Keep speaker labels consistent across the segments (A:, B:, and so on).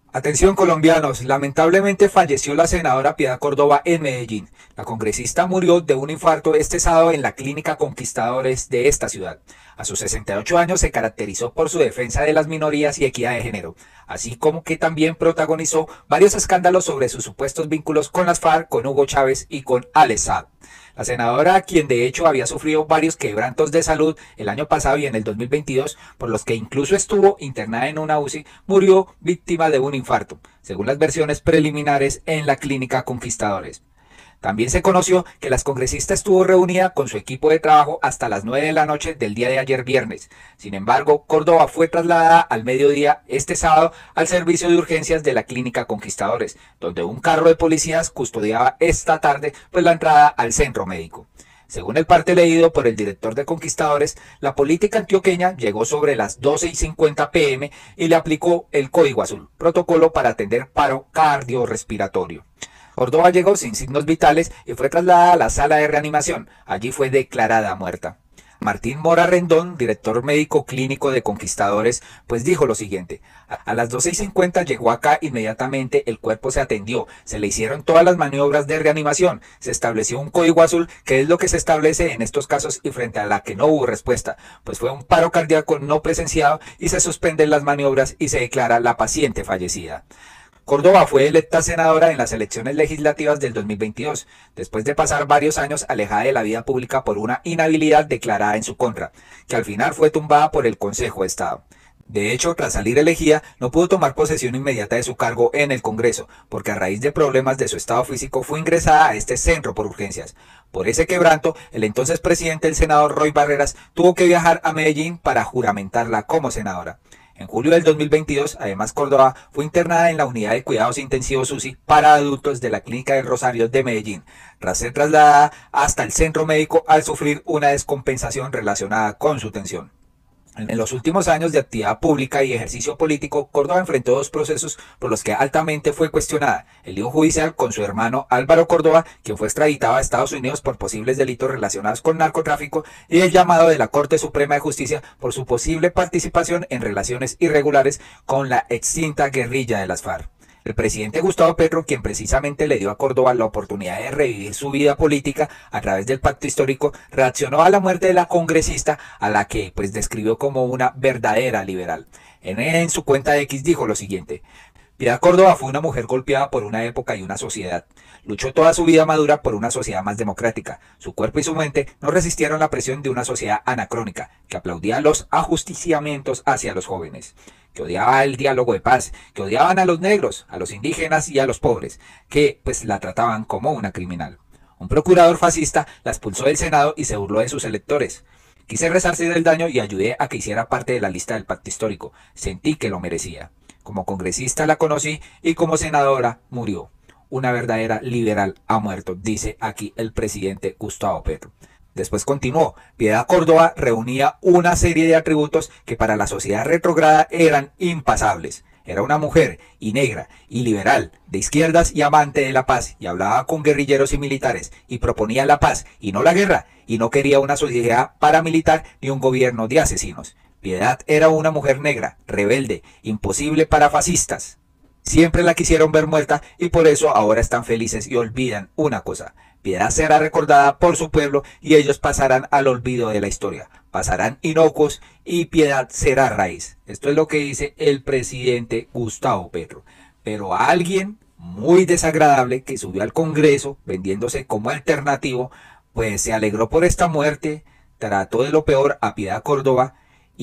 A: Atención colombianos, lamentablemente falleció la senadora Piedad Córdoba en Medellín. La congresista murió de un infarto este sábado en la clínica Conquistadores de esta ciudad. A sus 68 años se caracterizó por su defensa de las minorías y equidad de género, así como que también protagonizó varios escándalos sobre sus supuestos vínculos con las FARC, con Hugo Chávez y con Al-Assad. La senadora, quien de hecho había sufrido varios quebrantos de salud el año pasado y en el 2022, por los que incluso estuvo internada en una UCI, murió víctima de un infarto, según las versiones preliminares en la clínica Conquistadores. También se conoció que la congresista estuvo reunida con su equipo de trabajo hasta las 9 de la noche del día de ayer viernes. Sin embargo, Córdoba fue trasladada al mediodía este sábado al servicio de urgencias de la clínica Conquistadores, donde un carro de policías custodiaba esta tarde pues la entrada al centro médico. Según el parte leído por el director de Conquistadores, la política antioqueña llegó sobre las 12:50 pm y le aplicó el Código Azul, protocolo para atender paro cardiorrespiratorio. Córdoba llegó sin signos vitales y fue trasladada a la sala de reanimación. Allí fue declarada muerta. Martín Mora Rendón, director médico clínico de Conquistadores, pues dijo lo siguiente: a las 12:50 llegó acá inmediatamente, el cuerpo se atendió, se le hicieron todas las maniobras de reanimación, se estableció un código azul, que es lo que se establece en estos casos y frente a la que no hubo respuesta, pues fue un paro cardíaco no presenciado y se suspenden las maniobras y se declara la paciente fallecida. Córdoba fue electa senadora en las elecciones legislativas del 2022, después de pasar varios años alejada de la vida pública por una inhabilidad declarada en su contra, que al final fue tumbada por el Consejo de Estado. De hecho, tras salir elegida, no pudo tomar posesión inmediata de su cargo en el Congreso, porque a raíz de problemas de su estado físico fue ingresada a este centro por urgencias. Por ese quebranto, el entonces presidente del Senado, Roy Barreras, tuvo que viajar a Medellín para juramentarla como senadora. En julio del 2022, además, Córdoba fue internada en la unidad de cuidados intensivos UCI para adultos de la Clínica del Rosario de Medellín, tras ser trasladada hasta el centro médico al sufrir una descompensación relacionada con su tensión. En los últimos años de actividad pública y ejercicio político, Córdoba enfrentó dos procesos por los que altamente fue cuestionada: el lío judicial con su hermano Álvaro Córdoba, quien fue extraditado a Estados Unidos por posibles delitos relacionados con narcotráfico, y el llamado de la Corte Suprema de Justicia por su posible participación en relaciones irregulares con la extinta guerrilla de las FARC. El presidente Gustavo Petro, quien precisamente le dio a Córdoba la oportunidad de revivir su vida política a través del pacto histórico, reaccionó a la muerte de la congresista, a la que pues describió como una verdadera liberal. En su cuenta de X dijo lo siguiente: Piedad Córdoba fue una mujer golpeada por una época y una sociedad. Luchó toda su vida madura por una sociedad más democrática. Su cuerpo y su mente no resistieron la presión de una sociedad anacrónica, que aplaudía los ajusticiamientos hacia los jóvenes, que odiaba el diálogo de paz, que odiaban a los negros, a los indígenas y a los pobres, que pues la trataban como una criminal. Un procurador fascista la expulsó del Senado y se burló de sus electores. Quise resarcir del daño y ayudé a que hiciera parte de la lista del pacto histórico. Sentí que lo merecía. Como congresista la conocí y como senadora murió. Una verdadera liberal ha muerto, dice aquí el presidente Gustavo Petro. Después continuó: Piedad Córdoba reunía una serie de atributos que para la sociedad retrógrada eran impasables. Era una mujer, y negra, y liberal, de izquierdas y amante de la paz, y hablaba con guerrilleros y militares, y proponía la paz, y no la guerra, y no quería una sociedad paramilitar ni un gobierno de asesinos. Piedad era una mujer negra, rebelde, imposible para fascistas. Siempre la quisieron ver muerta y por eso ahora están felices y olvidan una cosa: Piedad será recordada por su pueblo y ellos pasarán al olvido de la historia. Pasarán inocuos y Piedad será raíz. Esto es lo que dice el presidente Gustavo Petro. Pero a alguien muy desagradable que subió al Congreso vendiéndose como alternativo, pues se alegró por esta muerte, trató de lo peor a Piedad Córdoba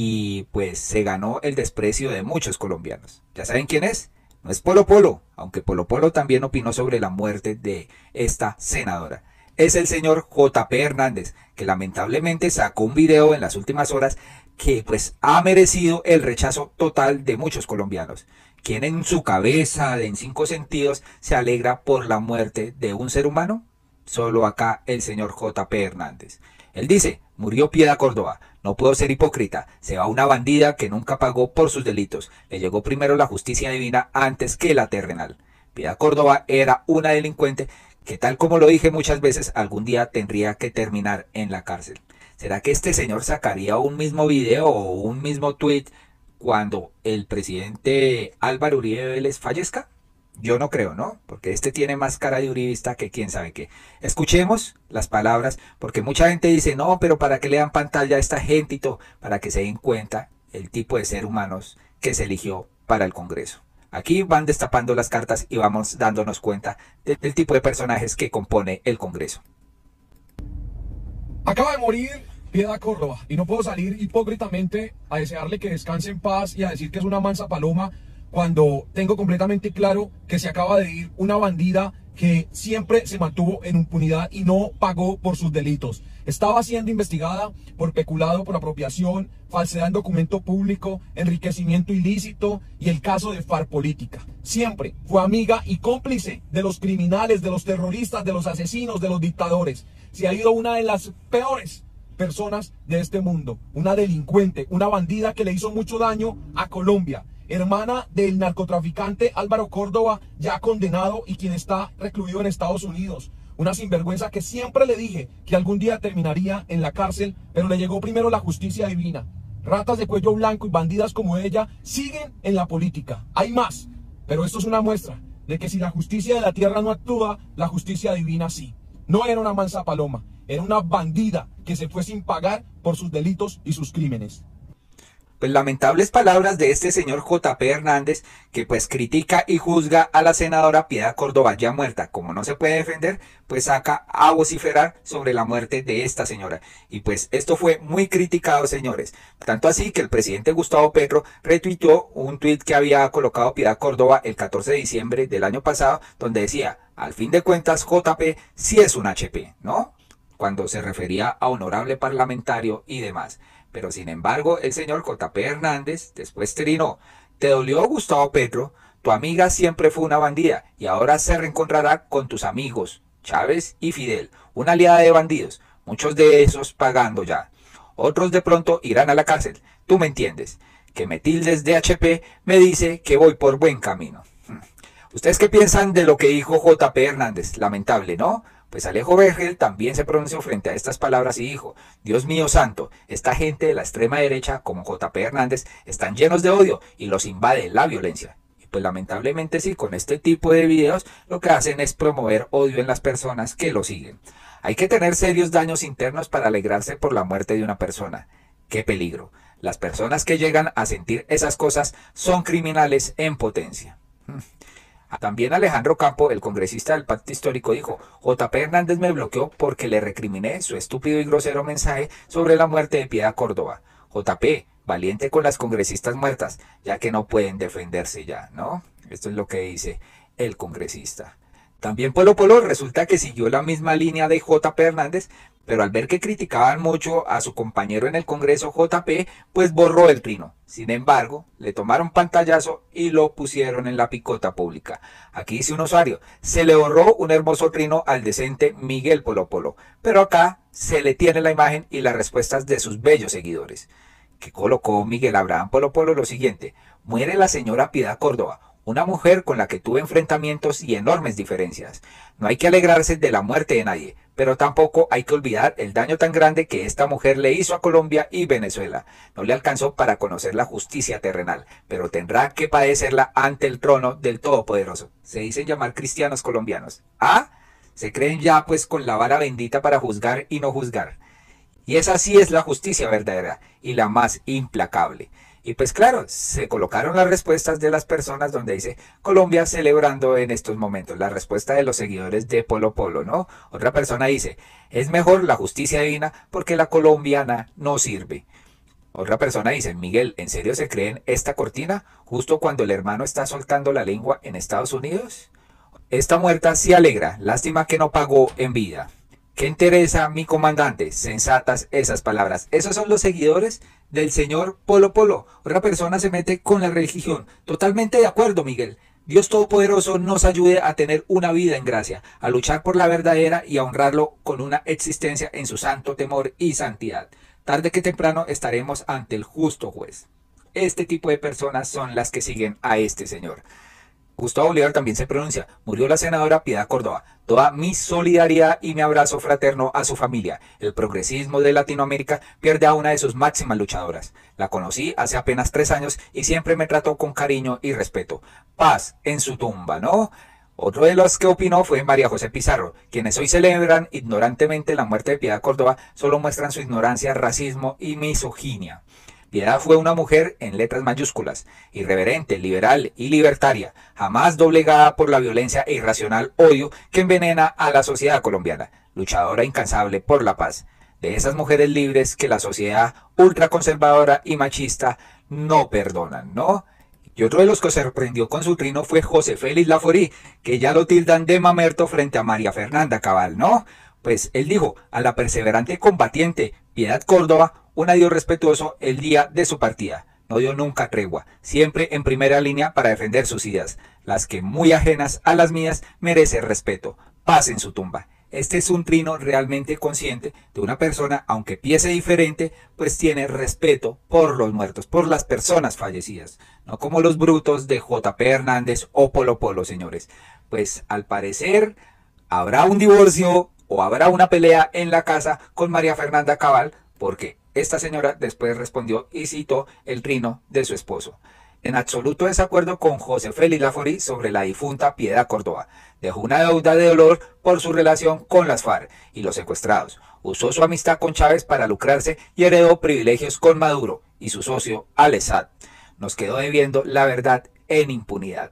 A: y pues se ganó el desprecio de muchos colombianos. ¿Ya saben quién es? No es Polo Polo, aunque Polo Polo también opinó sobre la muerte de esta senadora. Es el señor J.P. Hernández, que lamentablemente sacó un video en las últimas horas que pues ha merecido el rechazo total de muchos colombianos, quien en su cabeza, en 5 sentidos, se alegra por la muerte de un ser humano. Solo acá el señor J.P. Hernández. Él dice: murió Piedad Córdoba, no puedo ser hipócrita, se va una bandida que nunca pagó por sus delitos, le llegó primero la justicia divina antes que la terrenal. Piedad Córdoba era una delincuente que, tal como lo dije muchas veces, algún día tendría que terminar en la cárcel. ¿Será que este señor sacaría un mismo video o un mismo tweet cuando el presidente Álvaro Uribe Vélez fallezca? Yo no creo, ¿no? Porque este tiene más cara de uribista que quién sabe qué. Escuchemos las palabras, porque mucha gente dice, no, pero ¿para qué le dan pantalla a esta gente y todo? Para que se den cuenta el tipo de ser humanos que se eligió para el Congreso. Aquí van destapando las cartas y vamos dándonos cuenta del tipo de personajes que compone el Congreso.
B: Acaba de morir Piedad Córdoba y no puedo salir hipócritamente a desearle que descanse en paz y a decir que es una mansa paloma cuando tengo completamente claro que se acaba de ir una bandida que siempre se mantuvo en impunidad y no pagó por sus delitos. Estaba siendo investigada por peculado, por apropiación, falsedad en documento público, enriquecimiento ilícito y el caso de FARC Política. Siempre fue amiga y cómplice de los criminales, de los terroristas, de los asesinos, de los dictadores. Se ha ido una de las peores personas de este mundo, una delincuente, una bandida que le hizo mucho daño a Colombia. Hermana del narcotraficante Álvaro Córdoba, ya condenado y quien está recluido en Estados Unidos. Una sinvergüenza que siempre le dije que algún día terminaría en la cárcel, pero le llegó primero la justicia divina. Ratas de cuello blanco y bandidas como ella siguen en la política. Hay más, pero esto es una muestra de que si la justicia de la tierra no actúa, la justicia divina sí. No era una mansa paloma, era una bandida que se fue sin pagar por sus delitos y sus crímenes.
A: Pues lamentables palabras de este señor J.P. Hernández, que pues critica y juzga a la senadora Piedad Córdoba ya muerta. Como no se puede defender, pues saca a vociferar sobre la muerte de esta señora. Y pues esto fue muy criticado, señores. Tanto así que el presidente Gustavo Petro retuiteó un tuit que había colocado Piedad Córdoba el 14 de diciembre del año pasado, donde decía, al fin de cuentas J.P. sí es un HP, ¿no? Cuando se refería a honorable parlamentario y demás. Pero sin embargo, el señor J.P. Hernández después trinó. ¿Te dolió, Gustavo Petro? Tu amiga siempre fue una bandida y ahora se reencontrará con tus amigos, Chávez y Fidel, una aliada de bandidos, muchos de esos pagando ya. Otros de pronto irán a la cárcel. Tú me entiendes. Que me tildes de HP me dice que voy por buen camino. ¿Ustedes qué piensan de lo que dijo J.P. Hernández? Lamentable, ¿no? Pues Alejo Vergel también se pronunció frente a estas palabras y dijo, Dios mío santo, esta gente de la extrema derecha como J.P. Hernández están llenos de odio y los invade la violencia. Y pues lamentablemente sí, con este tipo de videos lo que hacen es promover odio en las personas que lo siguen. Hay que tener serios daños internos para alegrarse por la muerte de una persona. ¡Qué peligro! Las personas que llegan a sentir esas cosas son criminales en potencia. También Alejandro Campo, el congresista del Pacto Histórico, dijo, J.P. Hernández me bloqueó porque le recriminé su estúpido y grosero mensaje sobre la muerte de Piedad Córdoba. J.P., valiente con las congresistas muertas, ya que no pueden defenderse ya, ¿no? Esto es lo que dice el congresista. También Polo Polo resulta que siguió la misma línea de J.P. Hernández, pero al ver que criticaban mucho a su compañero en el Congreso J.P., pues borró el trino. Sin embargo, le tomaron pantallazo y lo pusieron en la picota pública. Aquí dice un usuario, se le borró un hermoso trino al decente Miguel Polo Polo, pero acá se le tiene la imagen y las respuestas de sus bellos seguidores. Que colocó Miguel Abraham Polo Polo lo siguiente, muere la señora Piedad Córdoba, una mujer con la que tuve enfrentamientos y enormes diferencias. No hay que alegrarse de la muerte de nadie, pero tampoco hay que olvidar el daño tan grande que esta mujer le hizo a Colombia y Venezuela. No le alcanzó para conocer la justicia terrenal, pero tendrá que padecerla ante el trono del Todopoderoso. Se dicen llamar cristianos colombianos. ¿Ah? Se creen ya pues con la vara bendita para juzgar y no juzgar. Y esa sí es la justicia verdadera y la más implacable. Y pues claro, se colocaron las respuestas de las personas donde dice Colombia celebrando en estos momentos. La respuesta de los seguidores de Polo Polo, ¿no? Otra persona dice, es mejor la justicia divina porque la colombiana no sirve. Otra persona dice, Miguel, ¿en serio se creen esta cortina justo cuando el hermano está soltando la lengua en Estados Unidos? Esta muerta sí alegra, lástima que no pagó en vida. ¿Qué interesa mi comandante? Sensatas esas palabras. Esos son los seguidores del señor Polo Polo. Otra persona se mete con la religión. Totalmente de acuerdo, Miguel. Dios Todopoderoso nos ayude a tener una vida en gracia, a luchar por la verdadera y a honrarlo con una existencia en su santo temor y santidad. Tarde que temprano estaremos ante el justo juez. Este tipo de personas son las que siguen a este señor. Gustavo Bolívar también se pronuncia. Murió la senadora Piedad Córdoba. Toda mi solidaridad y mi abrazo fraterno a su familia. El progresismo de Latinoamérica pierde a una de sus máximas luchadoras. La conocí hace apenas 3 años y siempre me trató con cariño y respeto. Paz en su tumba, ¿no? Otro de los que opinó fue María José Pizarro. Quienes hoy celebran ignorantemente la muerte de Piedad Córdoba solo muestran su ignorancia, racismo y misoginia. Piedad fue una mujer en letras mayúsculas, irreverente, liberal y libertaria, jamás doblegada por la violencia e irracional odio que envenena a la sociedad colombiana, luchadora incansable por la paz. De esas mujeres libres que la sociedad ultraconservadora y machista no perdonan, ¿no? Y otro de los que se sorprendió con su trino fue José Félix Laforí, que ya lo tildan de mamerto frente a María Fernanda Cabal, ¿no? Pues él dijo, a la perseverante combatiente Piedad Córdoba, un adiós respetuoso el día de su partida. No dio nunca tregua, siempre en primera línea para defender sus ideas, las que muy ajenas a las mías merecen respeto. Paz en su tumba. Este es un trino realmente consciente de una persona, aunque piense diferente, pues tiene respeto por los muertos, por las personas fallecidas. No como los brutos de J.P. Hernández o Polo Polo, señores. Pues al parecer habrá un divorcio o habrá una pelea en la casa con María Fernanda Cabal, porque esta señora después respondió y citó el trino de su esposo. En absoluto desacuerdo con José Félix Laforí sobre la difunta Piedad Córdoba. Dejó una deuda de dolor por su relación con las FARC y los secuestrados. Usó su amistad con Chávez para lucrarse y heredó privilegios con Maduro y su socio Al-Assad. Nos quedó debiendo la verdad en impunidad.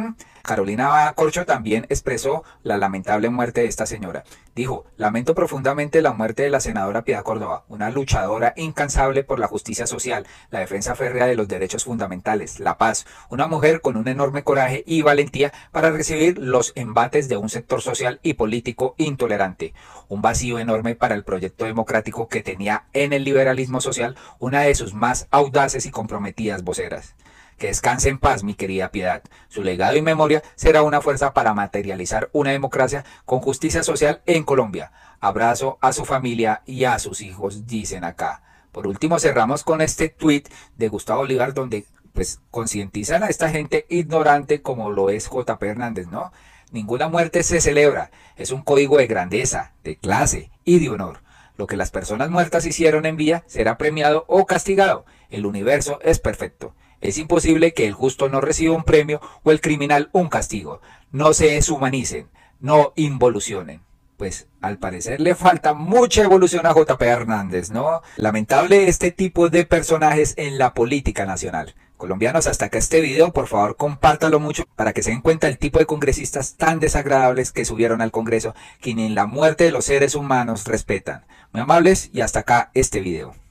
A: Carolina Corcho también expresó la lamentable muerte de esta señora. Dijo, lamento profundamente la muerte de la senadora Piedad Córdoba, una luchadora incansable por la justicia social, la defensa férrea de los derechos fundamentales, la paz, una mujer con un enorme coraje y valentía para recibir los embates de un sector social y político intolerante. Un vacío enorme para el proyecto democrático que tenía en el liberalismo social una de sus más audaces y comprometidas voceras. Que descanse en paz, mi querida Piedad. Su legado y memoria será una fuerza para materializar una democracia con justicia social en Colombia. Abrazo a su familia y a sus hijos, dicen acá. Por último, cerramos con este tweet de Gustavo Bolívar, donde pues concientizan a esta gente ignorante como lo es J.P. Hernández, ¿no? Ninguna muerte se celebra. Es un código de grandeza, de clase y de honor. Lo que las personas muertas hicieron en vida será premiado o castigado. El universo es perfecto. Es imposible que el justo no reciba un premio o el criminal un castigo. No se deshumanicen, no involucionen. Pues al parecer le falta mucha evolución a J.P. Hernández, ¿no? Lamentable este tipo de personajes en la política nacional. Colombianos, hasta acá este video, por favor compártalo mucho para que se den cuenta el tipo de congresistas tan desagradables que subieron al Congreso, que ni en la muerte de los seres humanos respetan. Muy amables y hasta acá este video.